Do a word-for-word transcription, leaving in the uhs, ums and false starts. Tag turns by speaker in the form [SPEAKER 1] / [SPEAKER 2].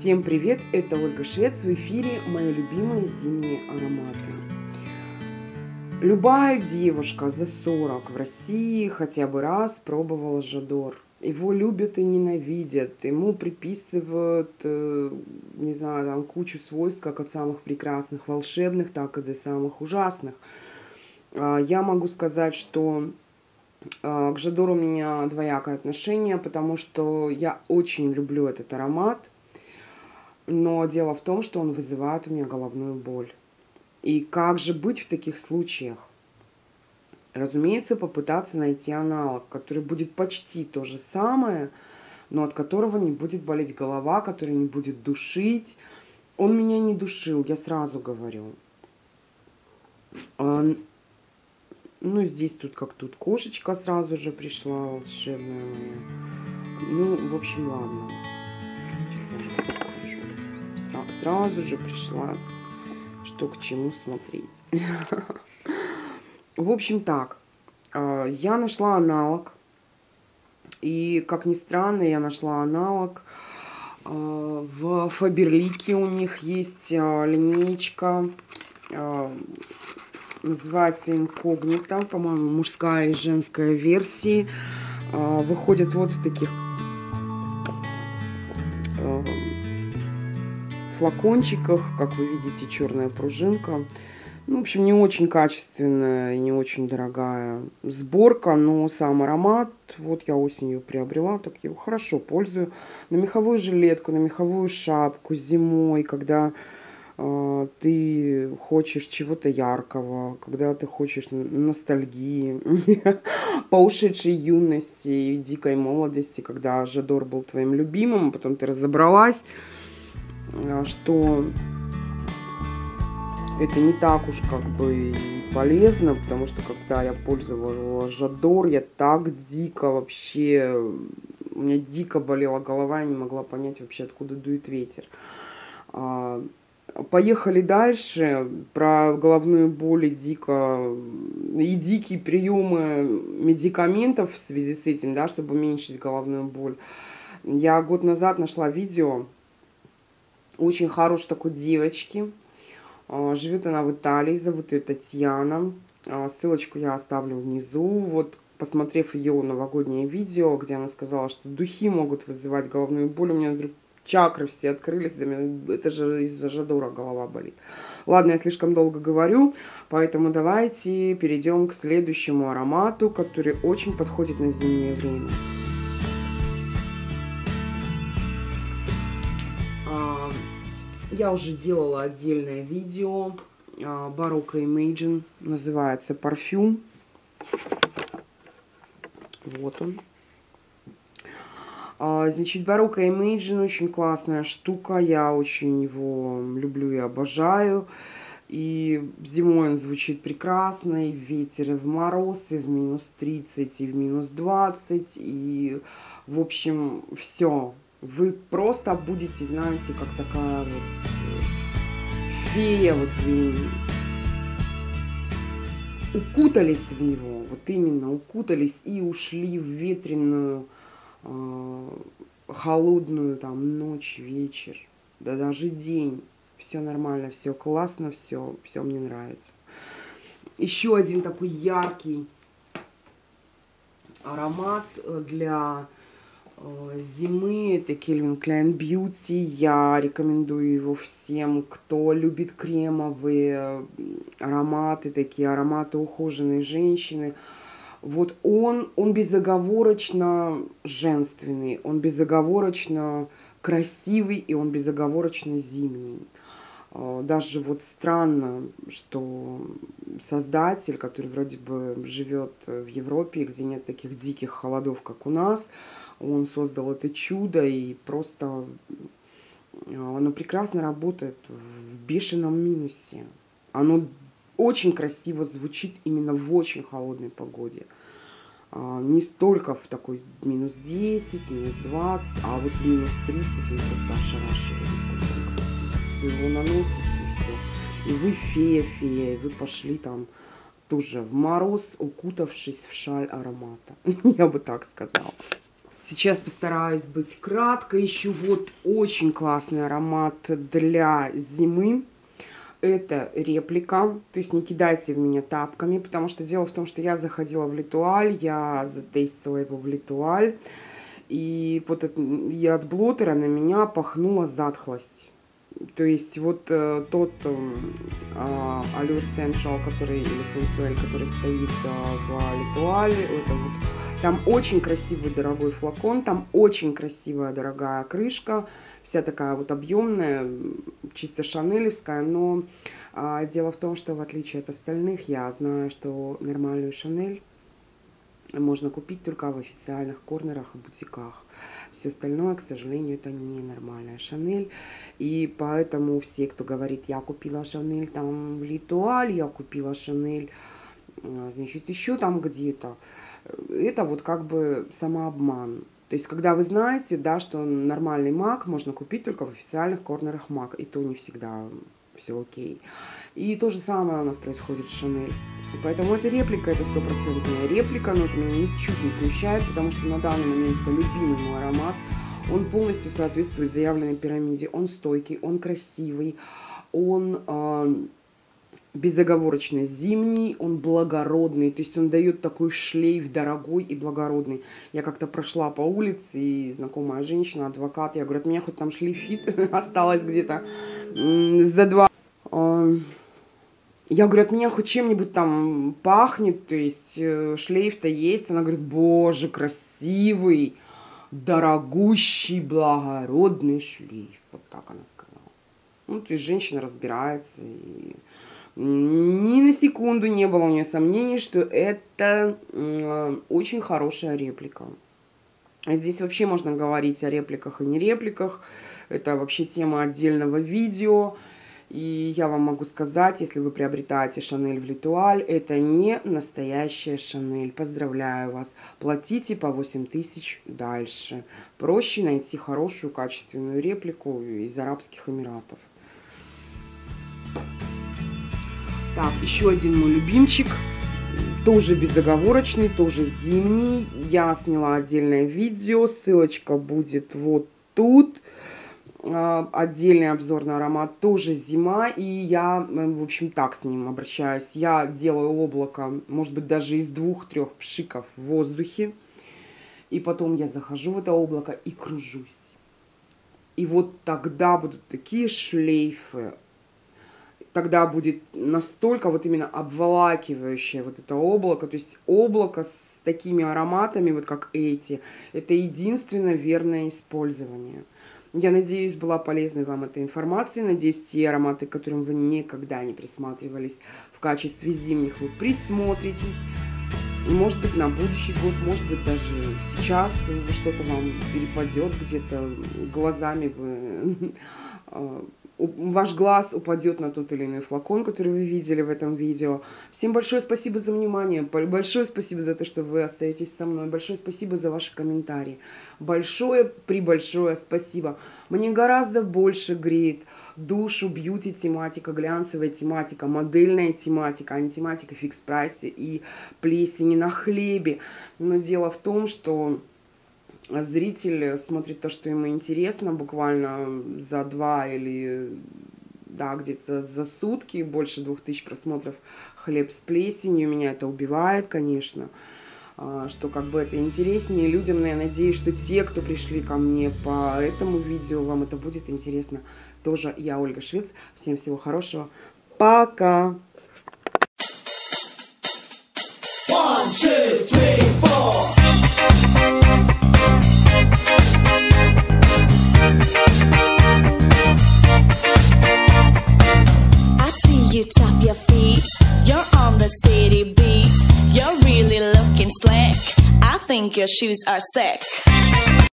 [SPEAKER 1] Всем привет, это Ольга Швец, в эфире мои любимые зимние ароматы. Любая девушка за сорок в России хотя бы раз пробовала Жадор. Его любят и ненавидят, ему приписывают, не знаю, там кучу свойств, как от самых прекрасных, волшебных, так и до самых ужасных. Я могу сказать, что к Жадору у меня двоякое отношение, потому что я очень люблю этот аромат. Но дело в том, что он вызывает у меня головную боль. И как же быть в таких случаях? Разумеется, попытаться найти аналог, который будет почти то же самое, но от которого не будет болеть голова, который не будет душить. Он меня не душил, я сразу говорю. Ну, здесь тут как тут кошечка сразу же пришла, волшебная моя. Ну, в общем, ладно. Сразу же пришла, что к чему смотреть. В общем, так, я нашла аналог, и, как ни странно, я нашла аналог в Фаберлике. У них есть линейка, называется Инкогнито, по-моему, мужская и женская версии. Выходят вот в таких флакончиках, как вы видите, черная пружинка. Ну, в общем, не очень качественная и не очень дорогая сборка, но сам аромат, вот я осенью приобрела, так я его хорошо пользую. На меховую жилетку, на меховую шапку зимой, когда э, ты хочешь чего-то яркого, когда ты хочешь ностальгии, по ушедшей юности и дикой молодости, когда Жадор был твоим любимым, потом ты разобралась, что это не так уж как бы полезно, потому что когда я пользовалась Жадор, я так дико вообще, у меня дико болела голова, я не могла понять вообще, откуда дует ветер. Поехали дальше, про головную боль и, дико, и дикие приемы медикаментов в связи с этим, да, чтобы уменьшить головную боль. Я год назад нашла видео очень хорошей такой девочки. Живет она в Италии, зовут ее Татьяна. Ссылочку я оставлю внизу. Вот, посмотрев ее новогоднее видео, где она сказала, что духи могут вызывать головную боль, у меня вдруг чакры все открылись, это же из-за Жадора голова болит. Ладно, я слишком долго говорю, поэтому давайте перейдем к следующему аромату, который очень подходит на зимнее время. Я уже делала отдельное видео, Barocco Imagine, называется парфюм. Вот он. Значит, Barocco Imagine очень классная штука, я очень его люблю и обожаю. И зимой он звучит прекрасно, и в ветер, и в мороз, и в минус тридцать, и в минус двадцать, и в общем все. Вы просто будете, знаете, как такая вот фея, вот вы укутались в него, вот именно укутались и ушли в ветреную, э, холодную там ночь, вечер, да даже день. Все нормально, все классно, все, все мне нравится. Еще один такой яркий аромат для зимы, это Calvin Klein Beauty. Я рекомендую его всем, кто любит кремовые ароматы, такие ароматы ухоженной женщины. Вот он, он безоговорочно женственный, он безоговорочно красивый и он безоговорочно зимний. Даже вот странно, что создатель, который вроде бы живет в Европе, где нет таких диких холодов, как у нас, он создал это чудо, и просто оно прекрасно работает в бешеном минусе. Оно очень красиво звучит именно в очень холодной погоде. Не столько в такой минус десять, минус двадцать, а вот в минус тридцать он просто ошарашивает. Вы его наносите, и все. И вы фея-фея, и вы пошли там тоже в мороз, укутавшись в шаль аромата. Я бы так сказала. Сейчас постараюсь быть кратко. Еще вот очень классный аромат для зимы. Это реплика. То есть не кидайте в меня тапками, потому что дело в том, что я заходила в Летуаль, я затестила его в Летуаль. И вот от, и от блотера на меня пахнула затхлость. То есть вот э, тот э, Allure Essential, который, или Sensuel, который стоит э, в Летуале, это вот, там очень красивый дорогой флакон, там очень красивая дорогая крышка, вся такая вот объемная, чисто шанелевская, но э, дело в том, что в отличие от остальных, я знаю, что нормальную Шанель можно купить только в официальных корнерах и бутиках. Все остальное, к сожалению, это не нормальная Шанель. И поэтому все, кто говорит, я купила Шанель там в Летуаль, я купила Шанель, значит, еще там где-то, это вот как бы самообман. То есть, когда вы знаете, да, что нормальный мак можно купить только в официальных корнерах мак, и то не всегда все окей. И то же самое у нас происходит с Шанель. Поэтому эта реплика, это стопроцентная реплика, но это меня ничуть не смущает, потому что на данный момент это любимый мой аромат. Он полностью соответствует заявленной пирамиде. Он стойкий, он красивый, он э, безоговорочно зимний, он благородный. То есть он дает такой шлейф дорогой и благородный. Я как-то прошла по улице, и знакомая женщина, адвокат, я говорю, от меня хоть там шлейфит осталось где-то за два... Я говорю, от меня хоть чем-нибудь там пахнет, то есть э, шлейф-то есть. Она говорит, боже, красивый, дорогущий, благородный шлейф. Вот так она сказала. Ну, то есть женщина разбирается. И ни на секунду не было у нее сомнений, что это э, очень хорошая реплика. Здесь вообще можно говорить о репликах и не репликах. Это вообще тема отдельного видео. И я вам могу сказать, если вы приобретаете Шанель в Летуаль, это не настоящая Шанель. Поздравляю вас. Платите по восемь тысяч дальше. Проще найти хорошую, качественную реплику из Арабских Эмиратов. Так, еще один мой любимчик. Тоже безоговорочный, тоже зимний. Я сняла отдельное видео. Ссылочка будет вот тут. Отдельный обзор на аромат, тоже зима, и я, в общем, так с ним обращаюсь. Я делаю облако, может быть, даже из двух-трех пшиков в воздухе, и потом я захожу в это облако и кружусь. И вот тогда будут такие шлейфы, тогда будет настолько вот именно обволакивающее вот это облако, то есть облако с такими ароматами, вот как эти, это единственно верное использование. Я надеюсь, была полезной вам эта информация. Надеюсь, те ароматы, к которым вы никогда не присматривались в качестве зимних, вы присмотритесь. И, может быть, на будущий год, может быть, даже сейчас что-то вам перепадет где-то глазами. Вы, ваш глаз упадет на тот или иной флакон, который вы видели в этом видео. Всем большое спасибо за внимание. Большое спасибо за то, что вы остаетесь со мной. Большое спасибо за ваши комментарии. Большое, прибольшое спасибо. Мне гораздо больше греет душу бьюти-тематика, глянцевая тематика, модельная тематика, а не тематика фикс-прайса и плесени на хлебе. Но дело в том, что зритель смотрит то, что ему интересно, буквально за два или да, где-то за сутки, больше двух тысяч просмотров хлеб с плесенью. Меня это убивает, конечно, что как бы это интереснее людям, но я надеюсь, что те, кто пришли ко мне по этому видео, вам это будет интересно тоже. Я Ольга Швец. Всем всего хорошего. Пока! One, two, three, four. You tap your feet, you're on the city beat. You're really looking slick. I think your shoes are sick.